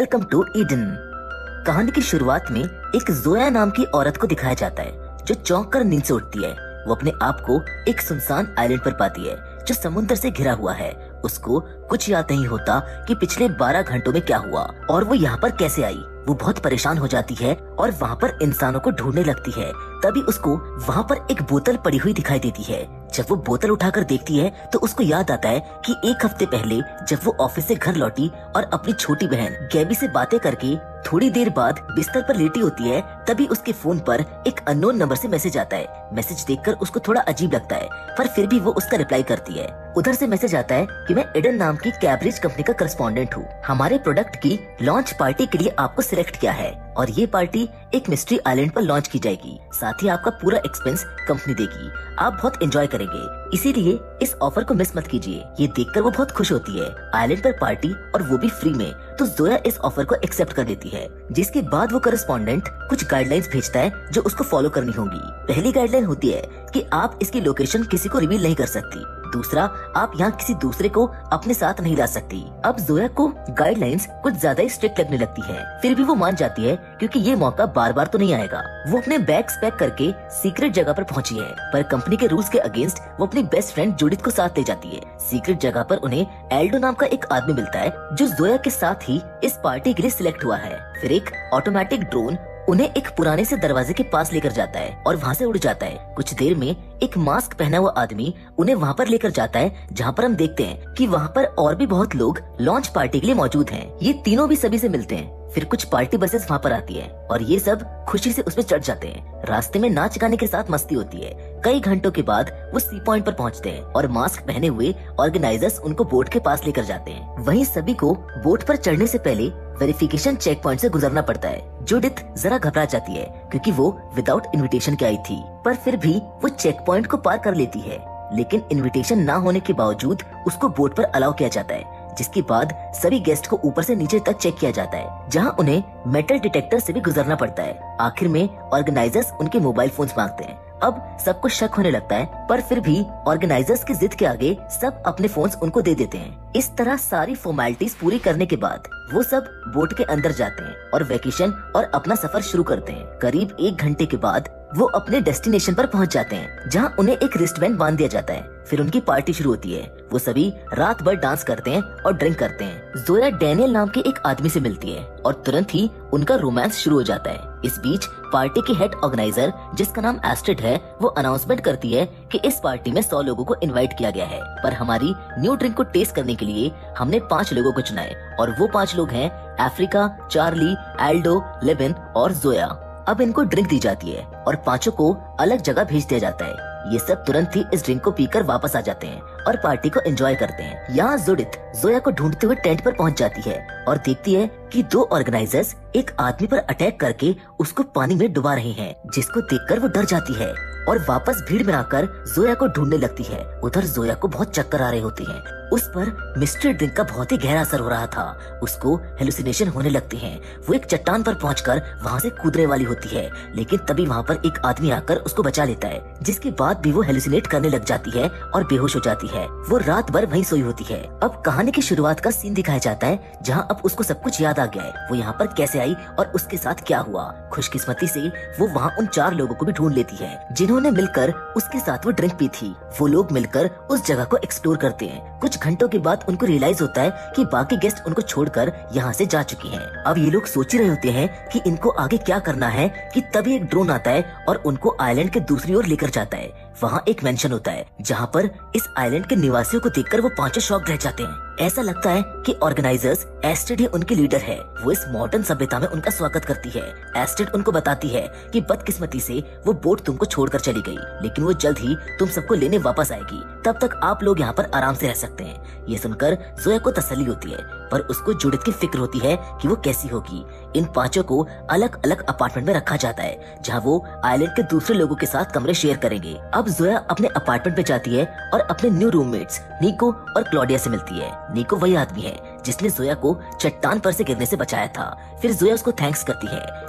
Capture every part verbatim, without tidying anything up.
Welcome to Eden. कहानी की शुरुआत में एक जोया नाम की औरत को दिखाया जाता है जो चौंक कर नींद से उठती है। वो अपने आप को एक सुनसान आइलैंड पर पाती है जो समुद्र से घिरा हुआ है। उसको कुछ याद नहीं होता कि पिछले बारह घंटों में क्या हुआ और वो यहाँ पर कैसे आई। वो बहुत परेशान हो जाती है और वहाँ पर इंसानों को ढूंढने लगती है। तभी उसको वहाँ पर एक बोतल पड़ी हुई दिखाई देती है। जब वो बोतल उठाकर देखती है तो उसको याद आता है कि एक हफ्ते पहले जब वो ऑफिस से घर लौटी और अपनी छोटी बहन गैबी से बातें करके थोड़ी देर बाद बिस्तर पर लेटी होती है, तभी उसके फोन पर एक अननोन नंबर से मैसेज आता है। मैसेज देखकर उसको थोड़ा अजीब लगता है, पर फिर भी वो उसका रिप्लाई करती है। उधर से मैसेज आता है कि मैं ईडन नाम की कैब्रिज कंपनी का करस्पॉन्डेंट हूँ। हमारे प्रोडक्ट की लॉन्च पार्टी के लिए आपको सिलेक्ट किया है और ये पार्टी एक मिस्ट्री आइलैंड पर लॉन्च की जाएगी। साथ ही आपका पूरा एक्सपेंस कंपनी देगी। आप बहुत एंजॉय करेंगे, इसीलिए इस ऑफर को मिस मत कीजिए। ये देखकर वो बहुत खुश होती है। आइलैंड पर पार्टी और वो भी फ्री में, तो जोया इस ऑफर को एक्सेप्ट कर लेती है। जिसके बाद वो करस्पॉन्डेंट कुछ गाइडलाइंस भेजता है जो उसको फॉलो करनी होगी। पहली गाइडलाइन होती है कि आप इसकी लोकेशन किसी को रिवील नहीं कर सकती। दूसरा, आप यहाँ किसी दूसरे को अपने साथ नहीं ला सकती। अब जोया को गाइडलाइंस कुछ ज्यादा ही स्ट्रिक्ट लगने लगती है, फिर भी वो मान जाती है क्योंकि ये मौका बार बार तो नहीं आएगा। वो अपने बैग्स पैक करके सीक्रेट जगह पर पहुंची है, पर कंपनी के रूल्स के अगेंस्ट वो अपनी बेस्ट फ्रेंड जूडिथ को साथ ले जाती है। सीक्रेट जगह पर उन्हें एल्डो नाम का एक आदमी मिलता है जो जोया के साथ ही इस पार्टी के लिए सिलेक्ट हुआ है। फिर एक ऑटोमेटिक ड्रोन उन्हें एक पुराने से दरवाजे के पास लेकर जाता है और वहाँ से उड़ जाता है। कुछ देर में एक मास्क पहना हुआ आदमी उन्हें वहाँ पर लेकर जाता है, जहाँ पर हम देखते हैं कि वहाँ पर और भी बहुत लोग लॉन्च पार्टी के लिए मौजूद हैं। ये तीनों भी सभी से मिलते हैं। फिर कुछ पार्टी बसेस वहाँ पर आती है और ये सब खुशी से उसमें चढ़ जाते हैं। रास्ते में नाच गाने के साथ मस्ती होती है। कई घंटों के बाद वो सी पॉइंट पर पहुँचते हैं और मास्क पहने हुए ऑर्गेनाइजर्स उनको बोट के पास लेकर जाते हैं। वहीं सभी को बोट पर चढ़ने से पहले वेरिफिकेशन चेक पॉइंट से गुजरना पड़ता है। जूडिथ जरा घबरा जाती है क्योंकि वो विदाउट इनविटेशन के आई थी, पर फिर भी वो चेक पॉइंट को पार कर लेती है। लेकिन इनविटेशन ना होने के बावजूद उसको बोट पर अलाउ किया जाता है। जिसके बाद सभी गेस्ट को ऊपर से नीचे तक चेक किया जाता है, जहां उन्हें मेटल डिटेक्टर से भी गुजरना पड़ता है। आखिर में ऑर्गेनाइजर्स उनके मोबाइल फोन्स मांगते हैं। अब सबको शक होने लगता है, पर फिर भी ऑर्गेनाइजर्स की जिद के आगे सब अपने फोन्स उनको दे देते हैं। इस तरह सारी फॉर्मेलिटीज पूरी करने के बाद वो सब बोट के अंदर जाते हैं और वेकेशन और अपना सफर शुरू करते हैं। करीब एक घंटे के बाद वो अपने डेस्टिनेशन पर पहुंच जाते हैं, जहां उन्हें एक रिस्टबैंड बांध दिया जाता है। फिर उनकी पार्टी शुरू होती है। वो सभी रात भर डांस करते हैं और ड्रिंक करते हैं। जोया डैनियल नाम के एक आदमी से मिलती है और तुरंत ही उनका रोमांस शुरू हो जाता है। इस बीच पार्टी के हेड ऑर्गेनाइजर, जिसका नाम एस्ट्रिड है, वो अनाउंसमेंट करती है कि इस पार्टी में सौ लोगों को इनवाइट किया गया है, पर हमारी न्यू ड्रिंक को टेस्ट करने के लिए हमने पाँच लोगों को चुना है और वो पाँच लोग हैं अफ्रीका, चार्ली, एल्डो, लेविन और जोया। अब इनको ड्रिंक दी जाती है और पांचों को अलग जगह भेज दिया जाता है। ये सब तुरंत ही इस ड्रिंक को पीकर वापस आ जाते हैं और पार्टी को एंजॉय करते हैं। यहाँ जूडिथ जोया को ढूंढते हुए टेंट पर पहुंच जाती है और देखती है कि दो ऑर्गेनाइजर्स एक आदमी पर अटैक करके उसको पानी में डुबा रहे हैं, जिसको देखकर वो डर जाती है और वापस भीड़ में आकर जोया को ढूंढने लगती है। उधर जोया को बहुत चक्कर आ रहे होते हैं। उस पर मिस्टर ड्रिंक का बहुत ही गहरा असर हो रहा था। उसको हेलुसिनेशन होने लगते हैं। वो एक चट्टान पर पहुंचकर वहां से कूदने वाली होती है, लेकिन तभी वहां पर एक आदमी आकर उसको बचा लेता है। जिसके बाद भी वो हेलुसिनेट करने लग जाती है और बेहोश हो जाती है। वो रात भर वहीं सोई होती है। अब कहानी की शुरुआत का सीन दिखाया जाता है, जहाँ अब उसको सब कुछ याद आ गया है। वो यहाँ पर कैसे आई और उसके साथ क्या हुआ। खुशकिस्मती से वो वहाँ उन चार लोगों को भी ढूंढ लेती है जिन्होंने मिलकर उसके साथ वो ड्रिंक पी थी। वो लोग मिलकर उस जगह को एक्सप्लोर करते हैं। कुछ घंटों के बाद उनको रियलाइज होता है कि बाकी गेस्ट उनको छोड़कर यहाँ से जा चुकी हैं। अब ये लोग सोच ही रहे होते हैं कि इनको आगे क्या करना है कि तभी एक ड्रोन आता है और उनको आइलैंड के दूसरी ओर लेकर जाता है। वहाँ एक मेंशन होता है जहाँ पर इस आइलैंड के निवासियों को देखकर वो पांचों शॉक रह जाते हैं। ऐसा लगता है कि ऑर्गेनाइजर्स एस्ट्रिड ही उनकी लीडर है। वो इस मॉडर्न सभ्यता में उनका स्वागत करती है। एस्ट्रिड उनको बताती है कि बदकिस्मती से वो बोट तुमको छोड़कर चली गई, लेकिन वो जल्द ही तुम सबको लेने वापस आएगी। तब तक आप लोग यहाँ पर आराम से रह सकते हैं। ये सुनकर जोया को तसल्ली होती है, पर उसको जूडिथ की फिक्र होती है कि वो कैसी होगी। इन पांचों को अलग अलग अपार्टमेंट में रखा जाता है, जहाँ वो आइलैंड के दूसरे लोगों के साथ कमरे शेयर करेंगे। अब जोया अपने अपार्टमेंट में जाती है और अपने न्यू रूममेट्स निको और क्लॉडिया से मिलती है। निको वही आदमी है जिसने जोया को चट्टान पर से गिरने से बचाया था। फिर जोया उसको थैंक्स करती है,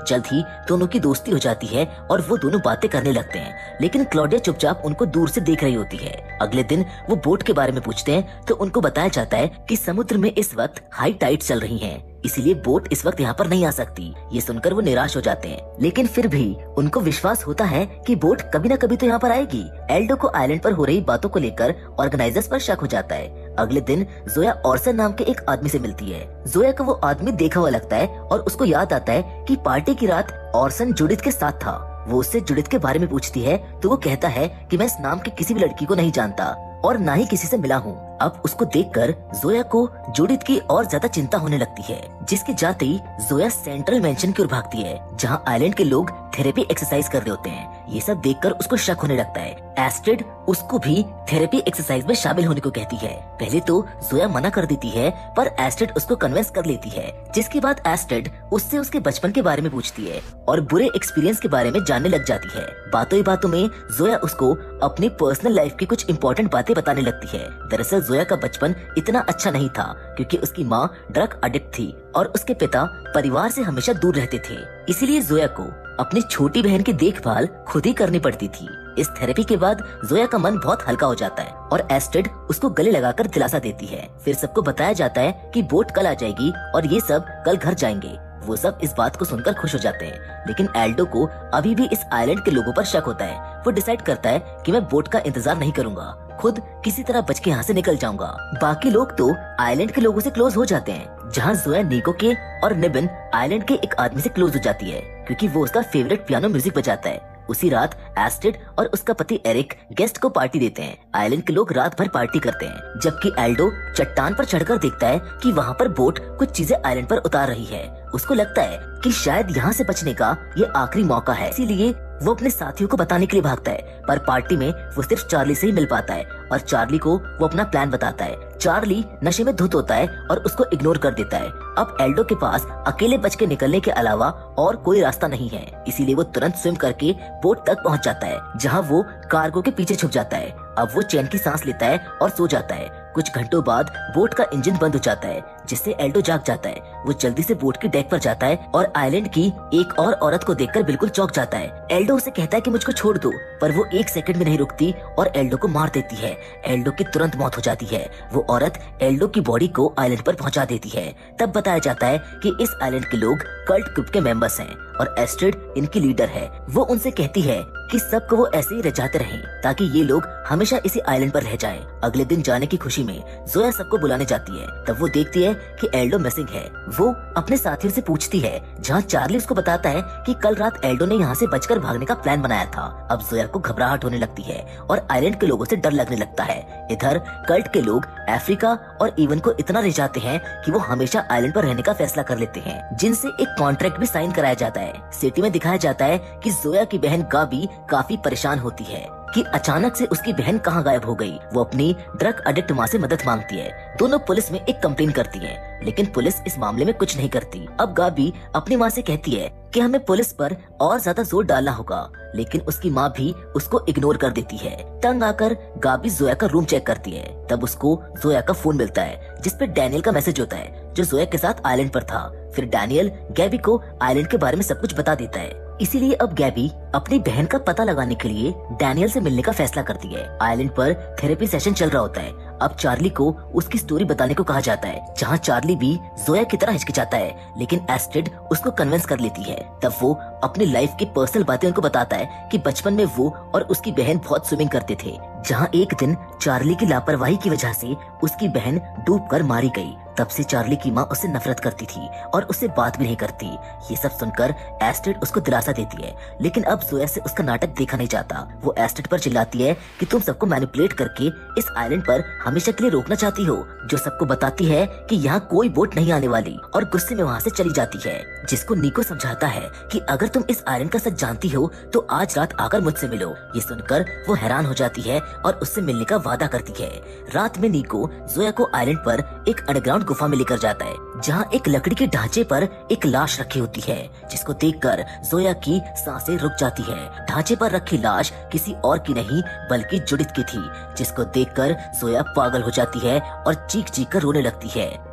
जल्द ही दोनों की दोस्ती हो जाती है और वो दोनों बातें करने लगते हैं, लेकिन क्लॉडिया चुपचाप उनको दूर से देख रही होती है। अगले दिन वो बोट के बारे में पूछते हैं तो उनको बताया जाता है कि समुद्र में इस वक्त हाई टाइड चल रही हैं, इसीलिए बोट इस वक्त यहाँ पर नहीं आ सकती। ये सुनकर वो निराश हो जाते हैं, लेकिन फिर भी उनको विश्वास होता है कि बोट कभी न कभी तो यहाँ पर आएगी। एल्डो को आइलैंड पर हो रही बातों को लेकर ऑर्गेनाइजर्स पर शक हो जाता है। अगले दिन जोया ऑर्सन नाम के एक आदमी से मिलती है। जोया को वो आदमी देखा हुआ लगता है और उसको याद आता है कि पार्टी की रात ऑर्सन जुडिथ के साथ था। वो उससे जुडिथ के बारे में पूछती है तो वो कहता है कि मैं इस नाम की किसी भी लड़की को नहीं जानता और ना ही किसी से मिला हूँ। अब उसको देखकर जोया को जुडिथ की और ज्यादा चिंता होने लगती है, जिसके जाते ही जोया सेंट्रल मेंशन की ओर भागती है, जहाँ आइलैंड के लोग थेरेपी एक्सरसाइज कर रहे होते हैं। ये सब देखकर उसको शक होने लगता है। एस्ट्रिड उसको भी थेरेपी एक्सरसाइज में शामिल होने को कहती है। पहले तो जोया मना कर देती है, पर एस्ट्रिड उसको कन्विंस कर लेती है, जिसके बाद एस्ट्रिड उससे उसके बचपन के बारे में पूछती है और बुरे एक्सपीरियंस के बारे में जानने लग जाती है। बातों ही बातों में जोया उसको अपनी पर्सनल लाइफ की कुछ इंपॉर्टेंट बातें बताने लगती है। दरअसल जोया का बचपन इतना अच्छा नहीं था, क्योंकि उसकी माँ ड्रग एडिक्ट थी और उसके पिता परिवार से हमेशा दूर रहते थे। इसीलिए जोया को अपनी छोटी बहन की देखभाल खुद ही करनी पड़ती थी। इस थेरेपी के बाद जोया का मन बहुत हल्का हो जाता है और एस्ट्रिड उसको गले लगाकर दिलासा देती है। फिर सबको बताया जाता है कि बोट कल आ जाएगी और ये सब कल घर जाएंगे। वो सब इस बात को सुनकर खुश हो जाते हैं, लेकिन एल्डो को अभी भी इस आइलैंड के लोगों पर शक होता है। वो डिसाइड करता है कि मैं बोट का इंतजार नहीं करूंगा, खुद किसी तरह बच के यहाँ से निकल जाऊंगा। बाकी लोग तो आइलैंड के लोगों से क्लोज हो जाते हैं, जहाँ जोया निको के और निबिन आइलैंड के एक आदमी से क्लोज हो जाती है, क्योंकि वो उसका फेवरेट पियानो म्यूजिक बजाता है। उसी रात एस्ट्रिड और उसका पति एरिक गेस्ट को पार्टी देते हैं। आइलैंड के लोग रात भर पार्टी करते हैं, जबकि एल्डो चट्टान पर चढ़कर देखता है कि वहाँ पर बोट कुछ चीजें आइलैंड पर उतार रही है। उसको लगता है कि शायद यहाँ से बचने का ये आखिरी मौका है, इसीलिए वो अपने साथियों को बताने के लिए भागता है। पर पार्टी में वो सिर्फ चार्ली से ही मिल पाता है और चार्ली को वो अपना प्लान बताता है। चार्ली नशे में धुत होता है और उसको इग्नोर कर देता है। अब एल्डो के पास अकेले बच के निकलने के अलावा और कोई रास्ता नहीं है, इसीलिए वो तुरंत स्विम करके बोट तक पहुंच जाता है, जहां वो कार्गो के पीछे छुप जाता है। अब वो चैन की सांस लेता है और सो जाता है। कुछ घंटों बाद बोट का इंजन बंद हो जाता है, जिससे एल्डो जाग जाता है। वो जल्दी से बोट के डेक पर जाता है और आइलैंड की एक और औरत को देखकर बिल्कुल चौंक जाता है। एल्डो उसे कहता है कि मुझको छोड़ दो, पर वो एक सेकंड में नहीं रुकती और एल्डो को मार देती है। एल्डो की तुरंत मौत हो जाती है। वो औरत एल्डो की बॉडी को आइलैंड पर पहुंचा देती है। तब बताया जाता है कि इस आइलैंड के लोग कल्ट ग्रुप के मेंबर्स हैं और एस्ट्रिड इनकी लीडर है। वो उनसे कहती है कि सबको वो ऐसे ही रचाते रहें, ताकि ये लोग हमेशा इसी आइलैंड पर रह जाएं। अगले दिन जाने की खुशी में जोया सबको बुलाने जाती है। तब वो देखती है कि एल्डो मिसिंग है। वो अपने साथियों से पूछती है, जहाँ चार्ली उसको बताता है कि कल रात एल्डो ने यहाँ से बचकर भागने का प्लान बनाया था। अब जोया को घबराहट होने लगती है और आइलैंड के लोगों से डर लगने लगता है। इधर कल्ट के लोग अफ्रीका और इवन को इतना रिझाते हैं कि वो हमेशा आइलैंड पर रहने का फैसला कर लेते हैं, जिनसे एक कॉन्ट्रैक्ट भी साइन कराया जाता है। सिटी में दिखाया जाता है कि जोया की बहन गाबी काफी परेशान होती है कि अचानक से उसकी बहन कहाँ गायब हो गई। वो अपनी ड्रग एडिक्ट माँ से मदद मांगती है। दोनों पुलिस में एक कंप्लेन करती हैं, लेकिन पुलिस इस मामले में कुछ नहीं करती। अब गाबी अपनी माँ से कहती है कि हमें पुलिस पर और ज्यादा जोर डालना होगा, लेकिन उसकी माँ भी उसको इग्नोर कर देती है। तंग आकर गाबी जोया का रूम चेक करती है। तब उसको जोया का फोन मिलता है, जिसपे डैनियल का मैसेज होता है, जो जोया के साथ आइलैंड पर था। फिर डैनियल गैबी को आइलैंड के बारे में सब कुछ बता देता है। इसीलिए अब गैबी अपनी बहन का पता लगाने के लिए डैनियल से मिलने का फैसला करती है। आइलैंड पर थेरेपी सेशन चल रहा होता है। अब चार्ली को उसकी स्टोरी बताने को कहा जाता है, जहाँ चार्ली भी जोया की तरह हिचकिचाता है, लेकिन एस्ट्रिड उसको कन्विंस कर लेती है। तब वो अपनी लाइफ की पर्सनल बातें उनको बताता है कि बचपन में वो और उसकी बहन बहुत स्विमिंग करते थे, जहाँ एक दिन चार्ली की लापरवाही की वजह से उसकी बहन डूबकर मारी गई। तब से चार्ली की माँ उससे नफरत करती थी और उससे बात भी नहीं करती। ये सब सुनकर एस्ट्रिड उसको दिलासा देती है, लेकिन अब जोया से उसका नाटक देखा नहीं जाता। वो एस्ट्रिड पर चिल्लाती है कि तुम सबको मैनिपुलेट करके इस आइलैंड पर हमेशा के लिए रोकना चाहती हो, जो सबको बताती है कि यहाँ कोई बोट नहीं आने वाली और गुस्से में वहाँ से चली जाती है। जिसको निको समझाता है कि अगर तुम इस आइलैंड का सच जानती हो तो आज रात आकर मुझसे मिलो। ये सुनकर वो हैरान हो जाती है और उससे मिलने का वादा करती है। रात में निको जोया को आइलैंड पर एक अंडरग्राउंड गुफा में लेकर जाता है, जहाँ एक लकड़ी के ढांचे पर एक लाश रखी होती है, जिसको देखकर जोया की सांसें रुक जाती है। ढांचे पर रखी लाश किसी और की नहीं बल्कि जुडिथ की थी, जिसको देखकर जोया पागल हो जाती है और चीख चीख कर रोने लगती है।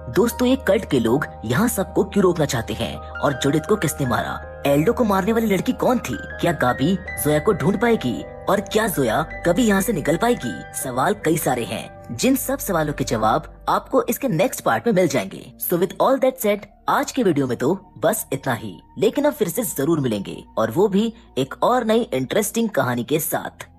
दोस्तों ये कल्ट के लोग यहाँ सबको क्यों रोकना चाहते हैं और जुडिथ को किसने मारा? एल्डो को मारने वाली लड़की कौन थी? क्या गाबी जोया को ढूंढ पाएगी और क्या जोया कभी यहाँ से निकल पाएगी? सवाल कई सारे हैं, जिन सब सवालों के जवाब आपको इसके नेक्स्ट पार्ट में मिल जाएंगे। So with all that said, आज के वीडियो में तो बस इतना ही, लेकिन अब फिर से जरूर मिलेंगे और वो भी एक और नई इंटरेस्टिंग कहानी के साथ।